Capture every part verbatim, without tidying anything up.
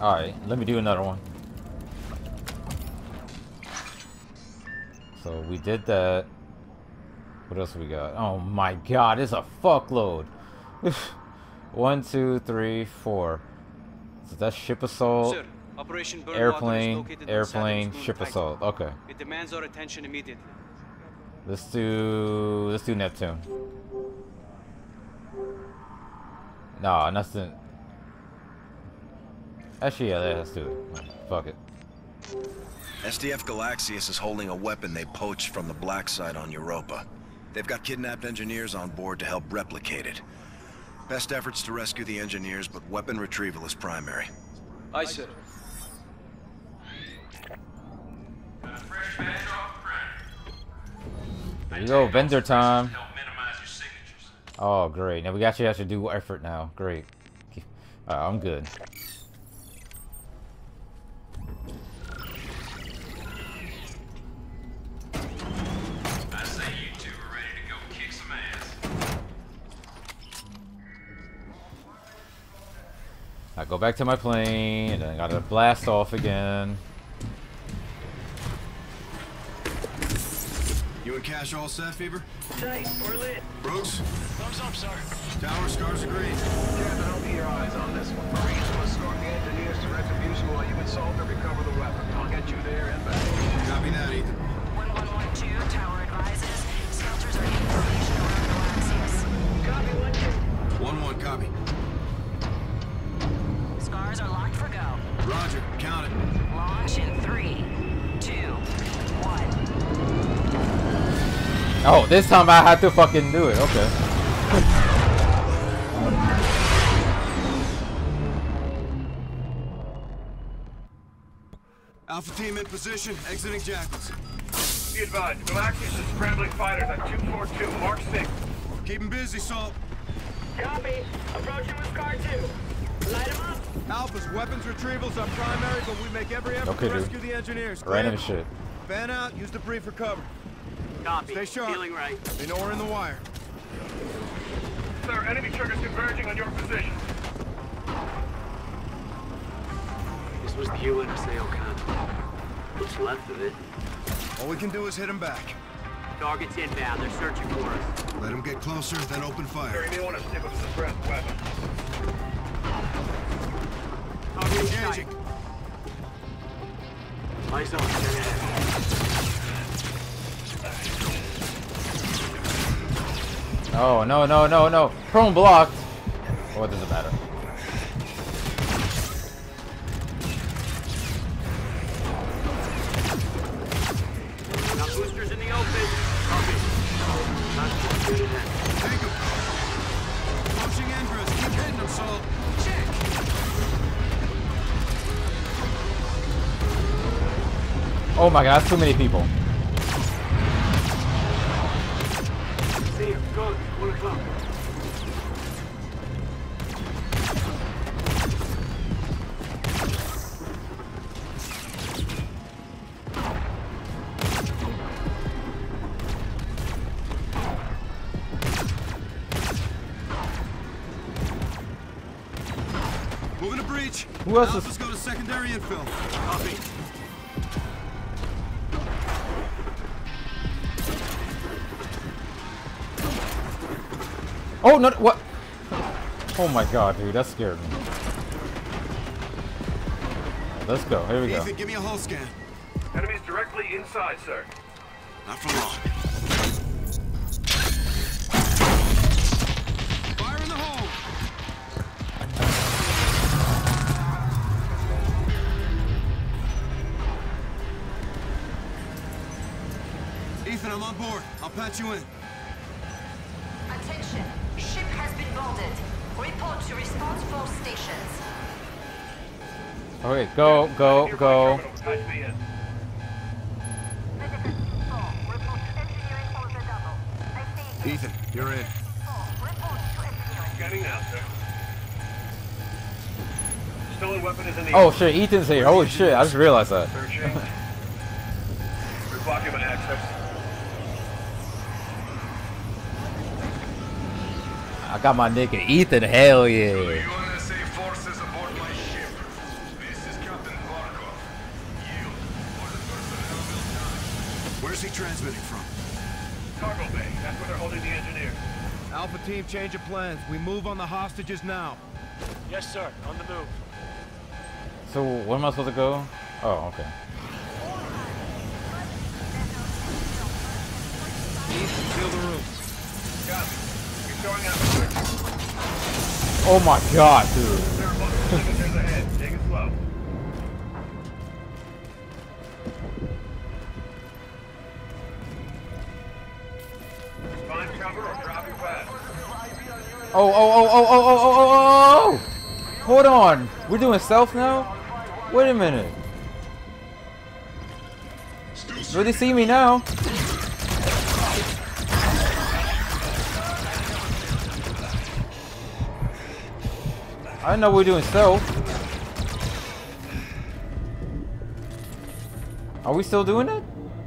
Alright, let me do another one. So we did that. What else we got? Oh my god, it's a fuckload. One, two, three, four. So that's ship assault, Sir, Operation Birdwater airplane, is located on airplane, Saturn's moon ship Titan. assault. Okay. It demands our attention immediately. Let's do let's do Neptune. Nah, nothing. Actually, yeah, let's do it. Fuck it. S D F Galaxius is holding a weapon they poached from the black site on Europa. They've got kidnapped engineers on board to help replicate it. Best efforts to rescue the engineers, but weapon retrieval is primary. Aye, sir. Here you go, vendor time. Oh, great. Now we actually have to do effort now. Great. Uh, I'm good. I say you two are ready to go kick some ass. I go back to my plane, and then I gotta blast off again. You and Cash all set, Fever? Tight, we're lit. Brooks? Thumbs up, sir. Tower, scars agreed. Captain, I'll be your eyes on this one. Marines will escort the engineers to retribution while you consult and recover the weapon. I'll get you there and back. Copy that, Ethan. one one one two, Tower advises. Smelters are in formation around Galaxius. Copy, one, two. One, one, copy. Scars are locked for go. Roger, count it. Launch in three, two, one. Oh, this time I had to fucking do it. Okay. Alpha team in position, exiting Jackals. Be advised, Galaxius is scrambling fighters at two four two, Mark six. Keep them busy, Salt. Copy. Approaching with car two. Light him up. Alpha's weapons retrievals are primary, but we make every effort Okay, to dude. rescue the engineers. Random shit. Fan out, use debris for cover. Copy. Stay sharp. Feeling right. They know we're in the wire. Sir, enemy triggers converging on your position. This was the U N S A O'Connor. What's left of it? All we can do is hit them back. Target's inbound. They're searching for us. Let them get closer, then open Sir, fire. you may want to stick with the suppressed weapon. Target in Engaging. sight. Eyes on. Straight ahead. Oh, no, no, no, no. Prone blocked. Oh, it doesn't matter. Got boosters in the open. Copy. Straight ahead. Take them. Approaching Andres. Keep hitting them, Salt. Check. Oh my god, that's too many people. See you. Go. One o'clock. Moving to breach. Who else is- Alphas go to secondary infill. Copy. Oh, no, what? Oh my god, dude, that scared me. Let's go, here we go. Ethan, give me a hull scan. Enemies directly inside, sir. Not for long. Fire in the hole. Ethan, I'm on board. I'll patch you in. Attention. Ship has been boarded. Report to response force stations. Okay, go, go, Nearby go. terminal. Patch me in. Ethan, you're in. Scanning now, sir. Stolen weapon is in the Oh shit, Ethan's here. Holy shit, I just realized that. Searching. We're blocking my access. I got my nigga Ethan, hell yeah. U N S A forces aboard my ship. This Where's he transmitting from? Cargo bay. That's where they're holding the engineers. Alpha team, change of plans. We move on the hostages now. Yes, sir. On the move. So where am I supposed to go? Oh, okay. Seal the room. Copy. You're showing out the Oh my god, dude. There are multiple signatures ahead. Take it slow. Find cover or drop your path. Oh, oh, oh, oh, oh, oh, oh, oh, oh! Hold on. We're doing stealth now? Wait a minute. Will they see me now? I didn't know we were doing stealth. Are we still doing it?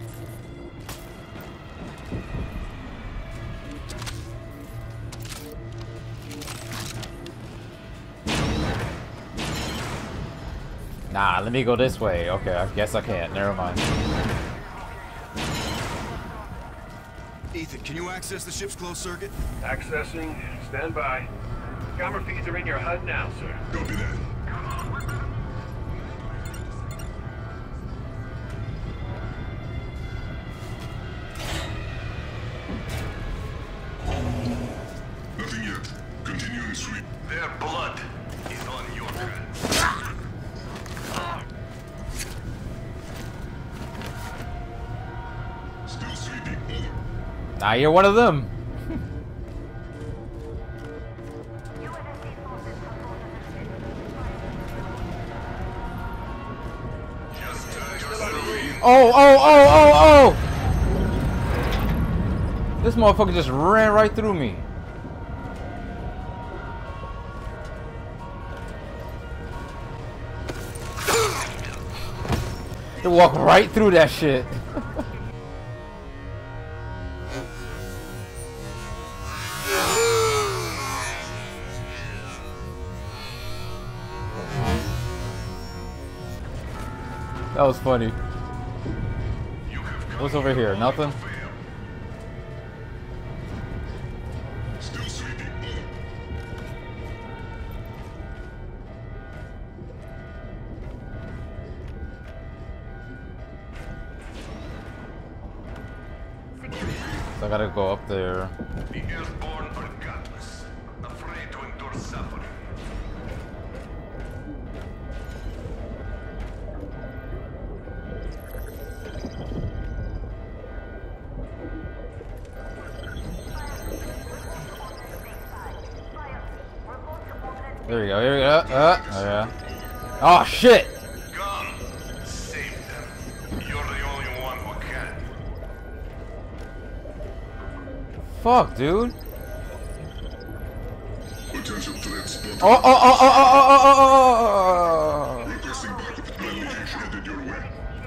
Nah, let me go this way. Okay, I guess I can't. Never mind. Ethan, can you access the ship's closed circuit? Accessing. Stand by. Camera feeds are in your H U D now, sir. Copy that. Nothing yet. Continuing sweep. Their blood is on your hands. Still sweeping. Over. Now you're one of them. Oh, oh, oh, oh, oh! This motherfucker just ran right through me. They walk right through that shit. That was funny. What's over here? Nothing? Still sweeping. Over. So I gotta go up there. The earthborn are godless, afraid to endure suffering. There you go, here we go. Uh, oh, yeah. Oh, shit! Gone. Save them. You're the only one who can. Fuck, dude. Potential threat spotted. Oh, oh, oh, oh, oh, oh, oh, oh, oh, Requesting backup at my location headed your way.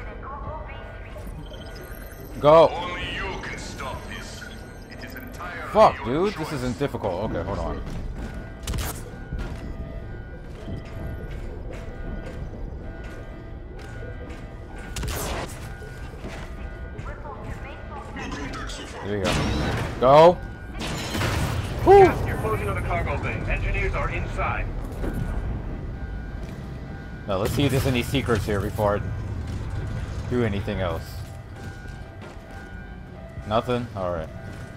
oh. Go. Only you can stop this. It is entirely Fuck, your dude. choice. This isn't difficult. Okay, hold on. No contact so far. There you go. Go. Whew. Yes, you're closing on the cargo bay. Engineers are inside. Now let's see if there's any secrets here before I do anything else. Nothing? Alright.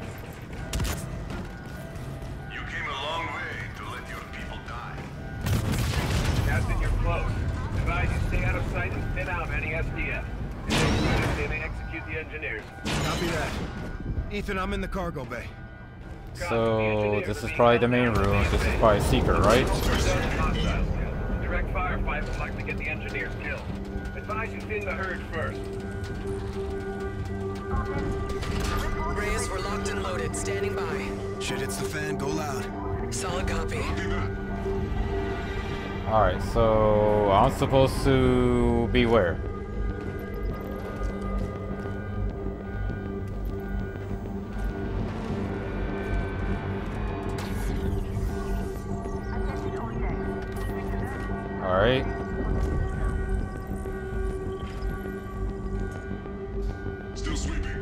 You came a long way to let your people die. Captain, you're close. Advise you stay out of sight and thin out any S D F. If they see us, they may execute the engineers. Copy that. Ethan, I'm in the cargo bay. So this is probably the main room. This is probably a secret, right? Hostiles. Direct firefight would like to get the engineers killed. Advise you thin the herd first. Reyes, we're locked and loaded. Standing by. Shit hits the fan, go loud. Solid copy. Alright, so I'm supposed to be where? Alright. Still sweeping.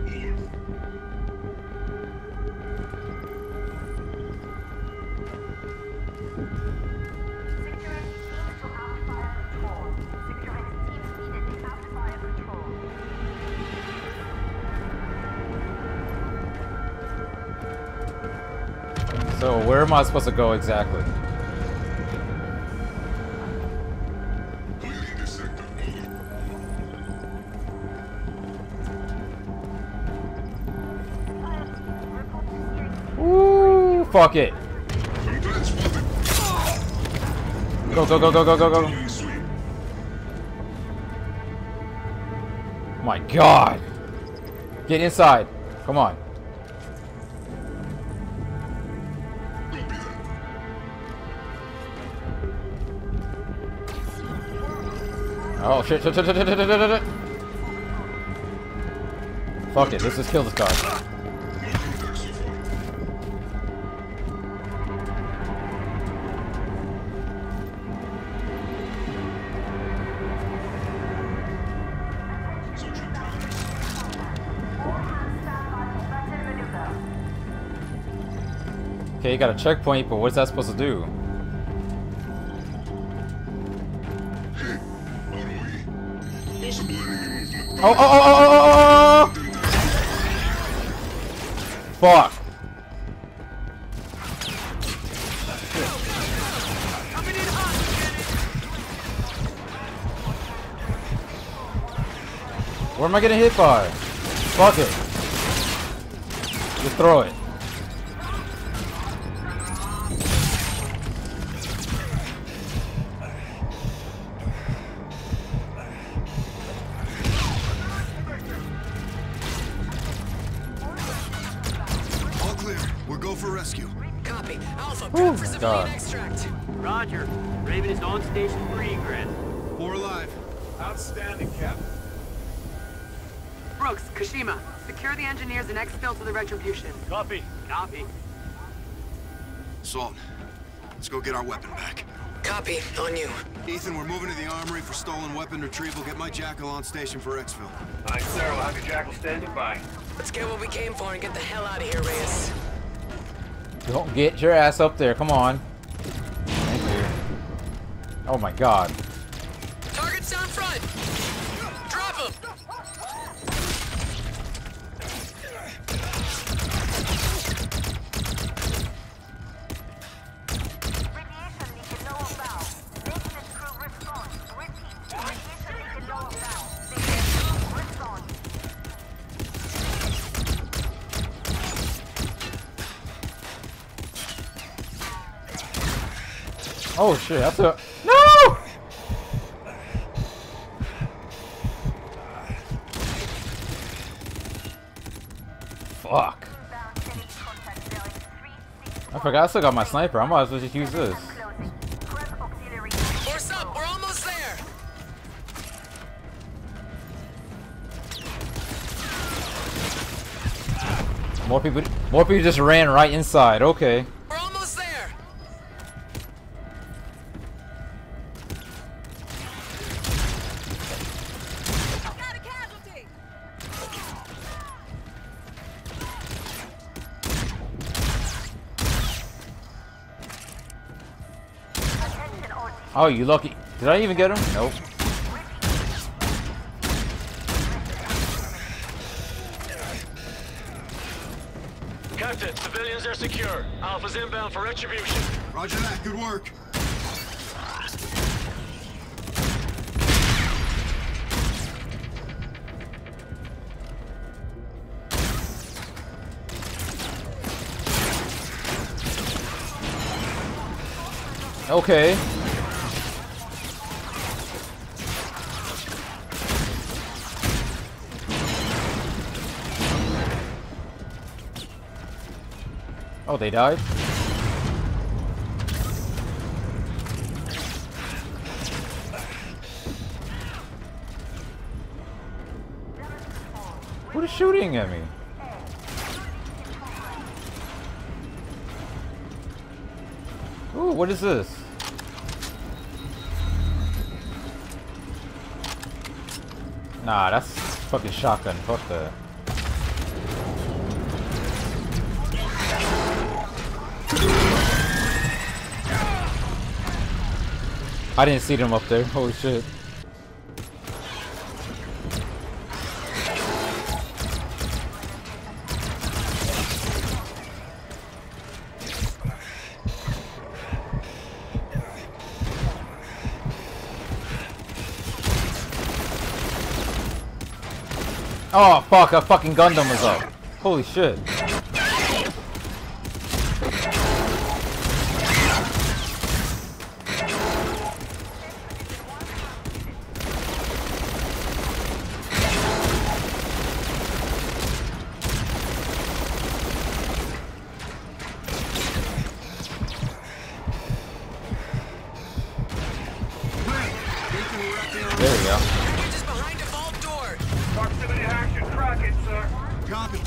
So where am I supposed to go exactly? Clearing this sector. Woo! Fuck it. Some threat spotted. Go go go go go go go. Clean sweep. My God. Get inside. Come on. Copy that. Oh shit, shit, shit, shit, shit, shit, shit, shit. Fuck it, let's just kill this guy. No contact so far. Searching grounds. Okay, you got a checkpoint, but what's that supposed to do? Hey, R O E. Possible enemy movement. Oh, oh, oh, oh, oh, oh, oh! Fuck. Where am I getting hit by? Fuck it. Just throw it. All clear. We're go for rescue. Copy. Alpha, Oh prep for my civilian God. extract. Roger. Raven is on station for egress. We're alive. Outstanding, Cap. Brooks, Kashima, secure the engineers and exfil to the Retribution. Copy. Copy. Salt. Let's go get our weapon back. Copy. On you. Ethan, we're moving to the armory for stolen weapon retrieval. Get my Jackal on station for exfil. Aye, sir. We'll have your Jackal standing by. Let's get what we came for and get the hell out of here, Reyes. Don't get your ass up there. Come on. Thank you. Oh my God. Target's down front. Drop him. Oh shit, that's a no! Fuck. I forgot I still got my sniper. I might as well just use this. Force up. We're almost there. More people more people just ran right inside. Okay. We're almost there. Got a casualty. Oh, you lucky. Did I even get him? Nope. Captain, civilians are secure. Alpha's inbound for retribution. Roger that. Good work. Okay. Oh, they died? What is shooting at me? Ooh, what is this? Nah, that's fucking shotgun. Fuck that. I didn't see them up there. Holy shit. Oh fuck, a fucking Gundam was up. Holy shit. There we go. Just behind the vault door. Proximity action. Track it, sir. Copy.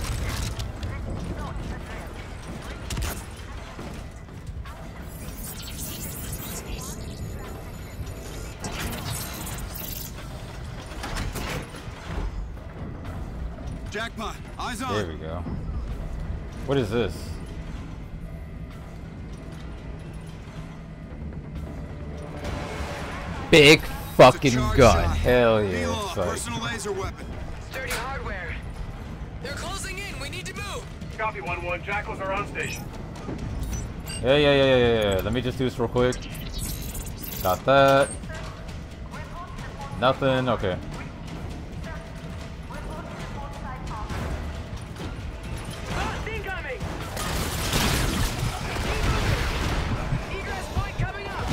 Jackpot. Eyes on. There we go. What is this? Big fucking gun. Hell yeah. It's like- Personal laser weapon. Sturdy hardware. They're closing in. We need to move. Copy one one. Jackals are on station. Yeah, yeah, yeah, yeah, yeah. Let me just do this real quick. Got that. Nothing. Okay. Boss incoming! Egress point coming up!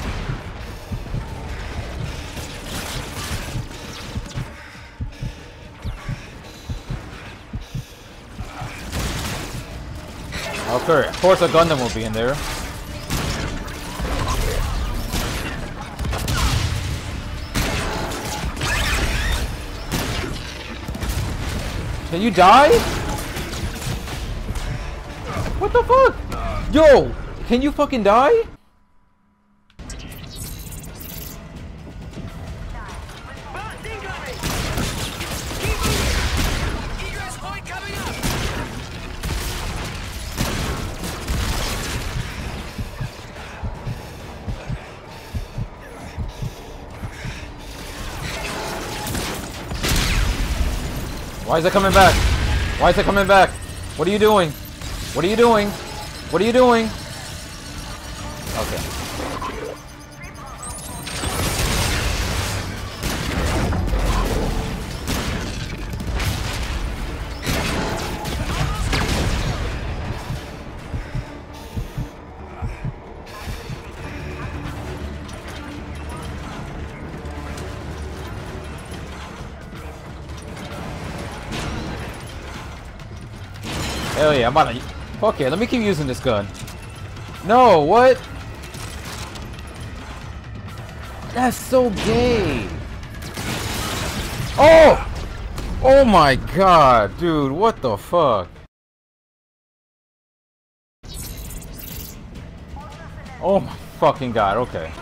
Okay. Of course, a Gundam will be in there. Can you die? What the fuck? Yo, can you fucking die? Boss incoming! Keep moving! Egress point coming up! Why is it coming back? Why is it coming back? What are you doing? What are you doing? What are you doing? Okay. Hell yeah, I'm about to... Okay, let me keep using this gun. No, what? That's so gay. Oh! Oh my god, dude, what the fuck? Oh my fucking god, okay.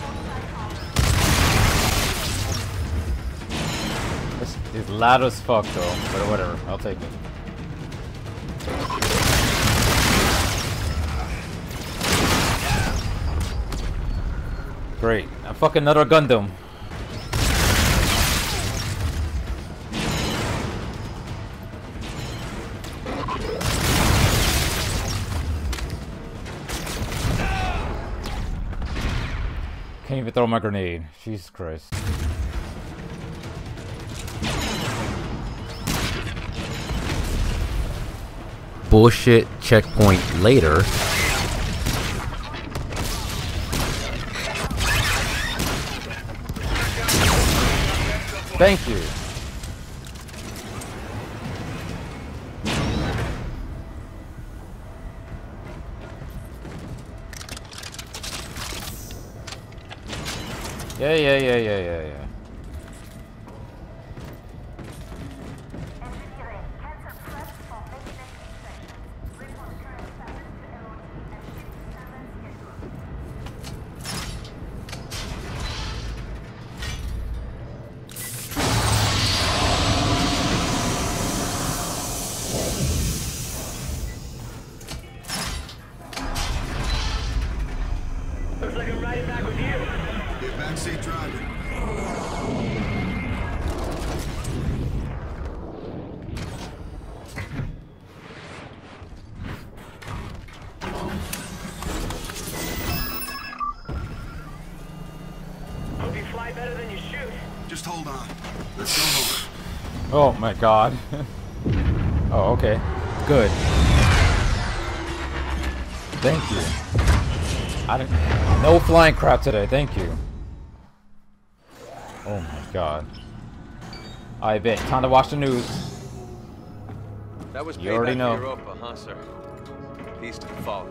This is loud as fuck though, but whatever, I'll take it. Great. I fucking another Gundam. Can't even throw my grenade. Jesus Christ. Bullshit checkpoint later. Thank you. Yeah, yeah, yeah, yeah, yeah, yeah. Looks like I'm riding back with you. Get backseat driver. Hope you fly better than you shoot. Just hold on. Let's go home. Oh my god. Oh, okay. Good. Thank you. I don't, no flying crap today, thank you. Oh my god. I bet. Time to watch the news. That was You already know. Europa, huh, sir? Peace to the fallen.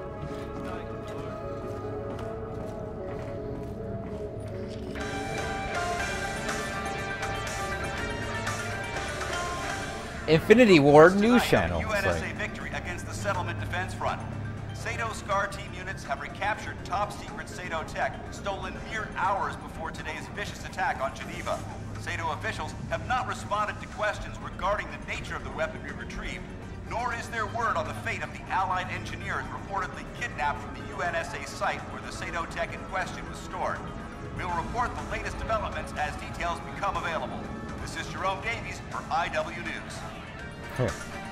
Infinity Ward News Channel. U N S A victory against the Settlement Defense Front. SATO SCAR team units have recaptured top-secret SATO tech, stolen mere hours before today's vicious attack on Geneva. SATO officials have not responded to questions regarding the nature of the weapon we retrieved, nor is there word on the fate of the Allied engineers reportedly kidnapped from the U N S A site where the SATO tech in question was stored. We will report the latest developments as details become available. This is Jerome Davies for I W News. Huh.